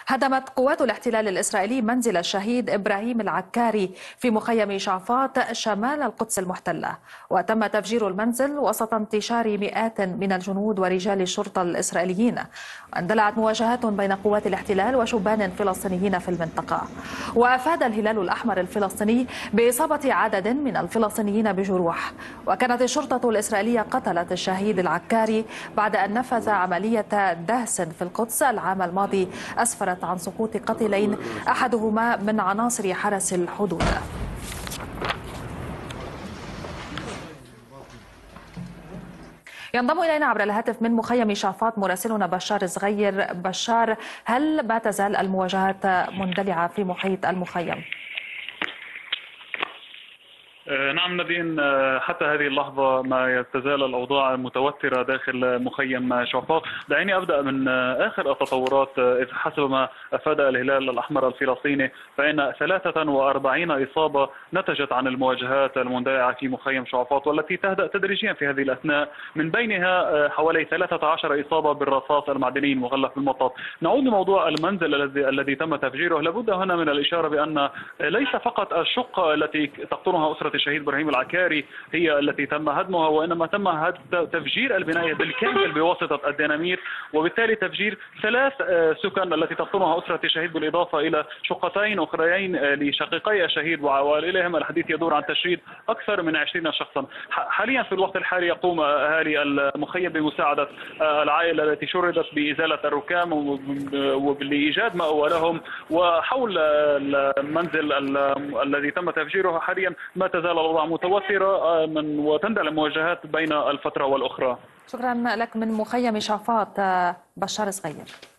هدمت قوات الاحتلال الإسرائيلي منزل الشهيد إبراهيم العكاري في مخيم شعفاط شمال القدس المحتلة، وتم تفجير المنزل وسط انتشار مئات من الجنود ورجال الشرطة الإسرائيليين. اندلعت مواجهات بين قوات الاحتلال وشبان فلسطينيين في المنطقة. وأفاد الهلال الأحمر الفلسطيني بإصابة عدد من الفلسطينيين بجروح. وكانت الشرطة الإسرائيلية قتلت الشهيد العكاري بعد أن نفذ عملية دهس في القدس العام الماضي أسفرت عن سقوط قتيلين أحدهما من عناصر حرس الحدود. ينضم إلينا عبر الهاتف من مخيم شعفاط مراسلنا بشار صغير. بشار، هل ما تزال المواجهات مندلعة في محيط المخيم؟ نعم نادين، حتى هذه اللحظة ما تزال الأوضاع متوترة داخل مخيم شعفاط. دعيني أبدأ من آخر التطورات. حسب ما أفاد الهلال الأحمر الفلسطيني فإن 43 إصابة نتجت عن المواجهات المندلعة في مخيم شعفاط، والتي تهدأ تدريجيا في هذه الأثناء. من بينها حوالي 13 إصابة بالرصاص المعدني المغلف بالمطاط. نعود لموضوع المنزل الذي تم تفجيره. لابد هنا من الإشارة بأن ليس فقط الشقة التي تقطنها أسرة الشهيد إبراهيم العكاري هي التي تم هدمها، وإنما تم تفجير البناية بالكامل بواسطة الديناميت، وبالتالي تفجير 3 سكن التي تقطنها أسرة الشهيد، بالإضافة إلى شقتين أخريين لشقيقي الشهيد وعوائلهم. الحديث يدور عن تشريد أكثر من 20 شخصا. حاليا في الوقت الحالي يقوم أهالي المخيم بمساعدة العائلة التي شردت بإزالة الركام ولإيجاد مأوى لهم. وحول المنزل الذي تم تفجيره حاليا ما تزال الأوضاع متوترة وتندلع المواجهات بين الفترة والأخرى. شكرا لك من مخيم شعفاط بشار صغير.